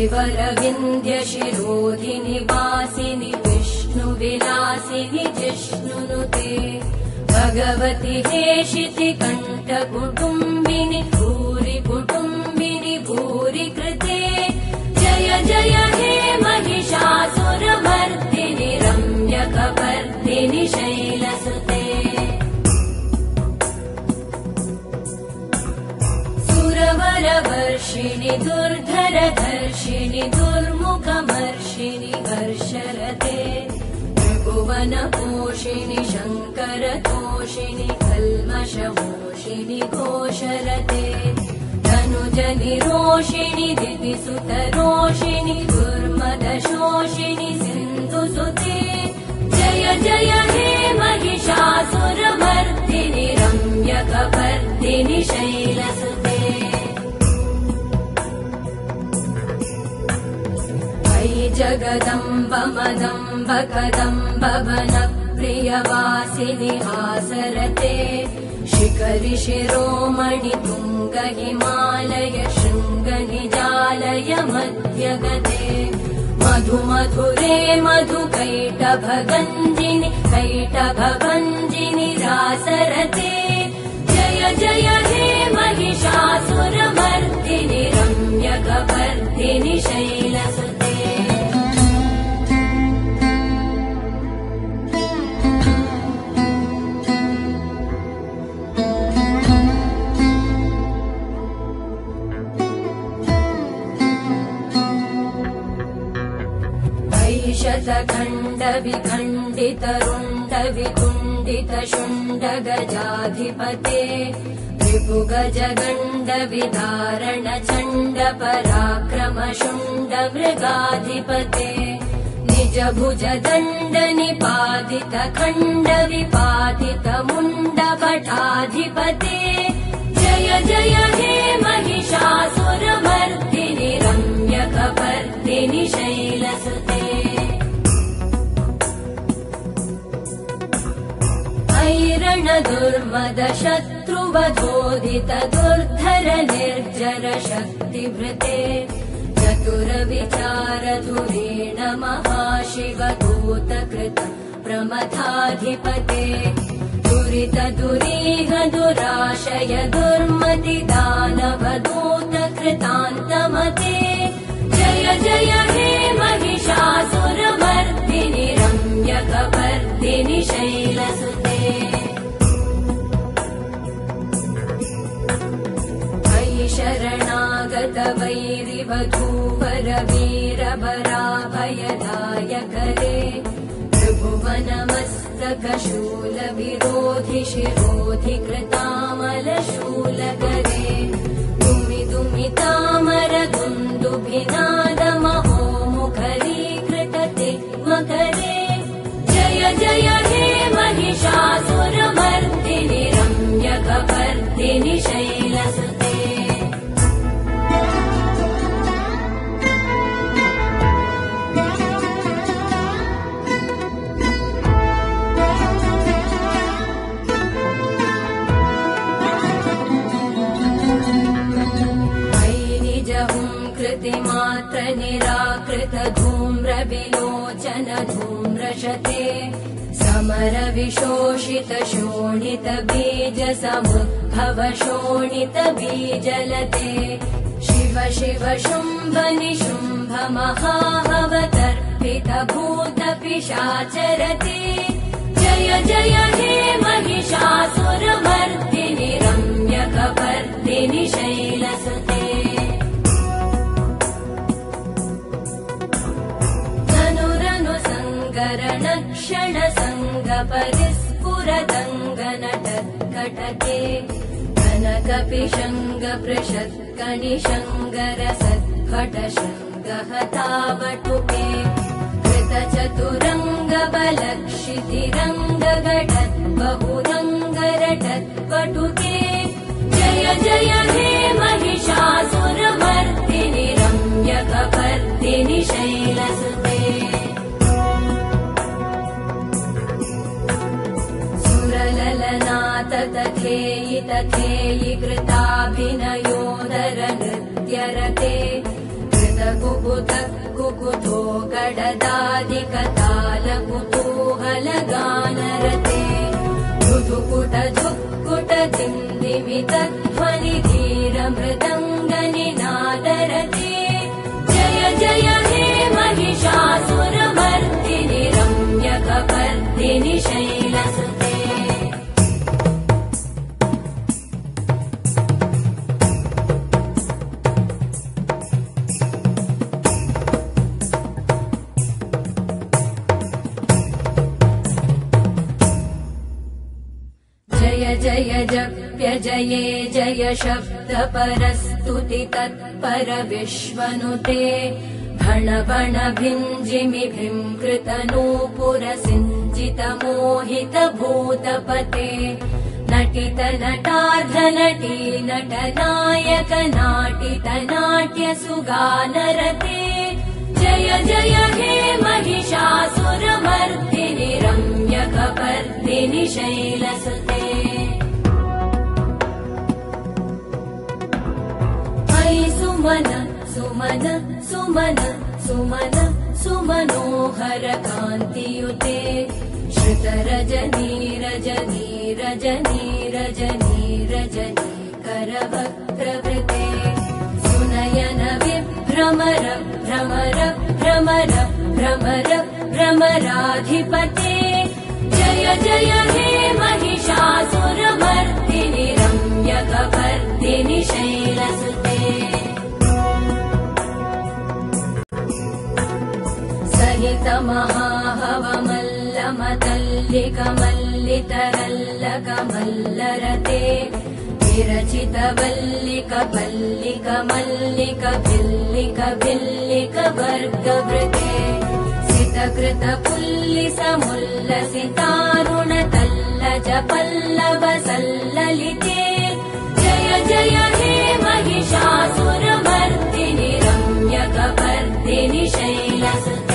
शिवरविन्द्यशिरोधिनि वासिनि विष्णुविलासिनि जिष्णुनुते भगवति हेशिति कण्ठकुटुम्बिनि भूरि कुटुम्बिनि भूरि कृते जय जय हे महिषासुरमर्दिनि रम्यकपर्दिनि शैलसुते सुरवरवर्षिणि दुर्धरधर्षिणि दुर्मुखमर्षिणि हर्षरते त्रिभुवनपोषिणि शङ्करतोषिणि कल्मषमोषिणि घोषरते धनुजनिरोषिणि दितिसुतरोषिणि दुर्मदशोषिणि सिन्धुसुते जय जय हे महिषासुरमर्दिनि रम्यकपर्दिनि शैलसुते अयि जगदम्ब मदम्ब कदम्ब वनप्रियवासिनि हासरते शिखरि शिरोमणि तुङ्ग हिमालय शृङ्गनिजालय मध्यगते मधुमधुरे मधुकैटभगञ्जिनि कैटभभञ्जिनि रासरते जय जय हे महिषासुरमर्दिनि रम्यकपर्दिनि शैलसुते शतखण्ड विखण्डित रुण्ड वितुण्डित शुण्ड गजाधिपते रिपुगज गण्ड विदारण चण्ड पराक्रम शुण्ड मृगाधिपते निज भुज दण्ड निपातित खण्ड विपातित मुण्ड भटाधिपते जय जय हे महिषासुरमर्दिनि रम्यकपर्दिनि शैलसुते ऐरण दुर्मद शत्रुवधोदित दुर्धर निर्जर शक्तिभृते चतुर विचार धुरेण महाशिव दूतकृत प्रमथाधिपते दुरित दुरीह दुराशय दुर्मति दानव दूतकृतान्तमते जय जय हे महिषासुरमर्दिनि रम्यकपर्दिनि शैलसुते शरणागत वैरिवधूवर वीरभराभयदायकरे त्रिभुवनमस्तक शूल विरोधि शिरोधि कृतामलशूलकरे दुमि दुमि तामर दुन्दुभिनाद महोमुखरीकृतते मकरे जय जय हे महिषासुरमर्दिनि रम्यकपर्दिनि शैलसुते मात्र निराकृत धूम्र विलोचन धूम्रशते समर विशोषित शोणित बीज समुद्भव शोणित बीजलते शिव शिव शुम्भ निशुम्भ महाहवतर्पित भूत पिशाचरते जय जय हे महिषासुरमर्दिनि रम्यकपर्दिनि शैलसुते क्षण संग परिस्फुरदङ्गनटत्कटके कनकपिशङ्ग पृषत्कनिशङ्ग रसत्फट शङ्गहतावटुके कृतचतुरङ्ग बलक्षितिरङ्ग घटत् बहुरङ्ग रटत्पटुके जय जय हे महिषासुरमर्दिनि रम्यकपर्दिनि शैलसुते तथेयि तथेयि कृताभिनयोदर नृत्यरते कृत कुकुत कुकुतो गडदादिकतालकुतूहलगानरते धुधुकुट झुक्कुट दिन्दिमितध्वनिधीरमृदङ्गनिनादरते जय जय हे महिषासुरमर्दिनि रम्यकपर्दिनि शैलसुते जय जप्य जये जय शब्द परस्तुति तत्पर विश्वनुते भण भण भिञ्जिमि भृङ्कृत नूपुर सिञ्जित मोहित भूतपते नटित नटार्ध नटी नटनायक नाटित नाट्य सुगानरते जय जय हे महिषासुरमर्दिनि रम्यकपर्दिनि शैलसुते सुमन सुमन सुमन सुमन सुमनोहर कान्तियुते श्रुत रजनी रजनी रजनी रजनी रजनी करवक्त्रवृते सुनयन विभ्रमर भ्रमर भ्रमर भ्रमर भ्रमराधिपते जय जय हे महिषासुरमर्दिनि रम्यकपर्दिनि शैलसुते सहित महाहवमल्लमतल्लिकमल्लितरल्लकमल्लरते विरचित वल्लिक पल्लिक मल्लिक भिल्लिक भिल्लिक वर्गवृते सितकृत पुल्लिस मुल्लसितारुण तल्लज पल्लव सल्ललिते जय जय हे महिषासुरमर्दिनि रम्यकपर्दिनि शैलसुते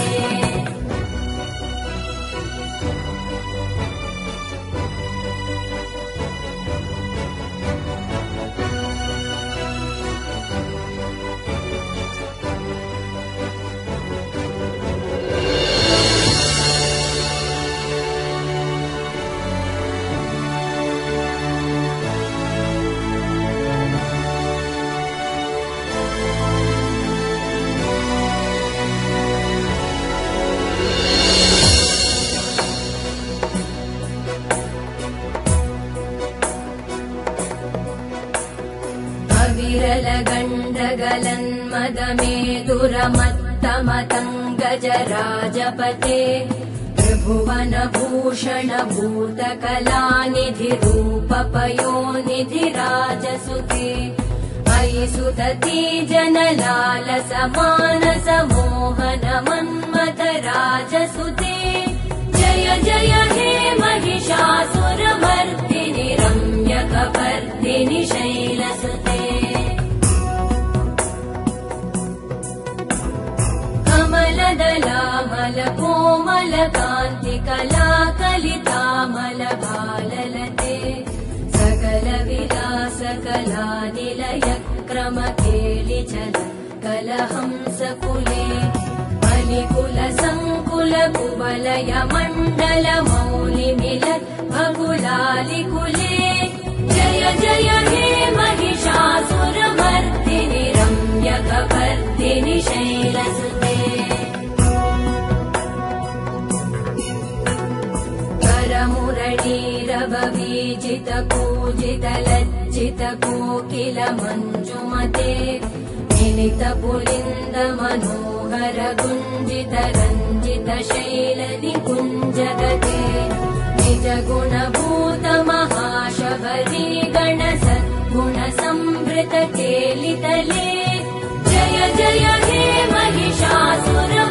विरलगण्डगलन्मदमेदुरमत्तमतङ्गजराजपते त्रिभुवनभूषण भूतकलानिधि रूपपयोनिधिराजसुते अयि सुदती जनलालस मानस मोहन मन्मथ राजसुते जय जय हे महिषासुरमर्दिनि रम्यकपर्दिनि शैलसुते कमलदलामल कोमल कान्ति कलाकलितामल भाललते सकल विलास कलानिलय क्रम केलिचल कलहंसकुले अलिकुल संकुल कुवलय मण्डल मौलिमिलत् भकुलालिकुले जय जय हे महिषासुरमर्दिनि रम्यकपर्दिनि शैलसुते करमुरलीरववीजित कूजित लज्जित कोकिल मञ्जुमते मिलित पुलिन्द मनोहर गुञ्जित रञ्जित शैल निकुञ्जगते निज गुणभूत महाशबरी गण सद्गुण संवृत केलितले जय जय हे महिषासुर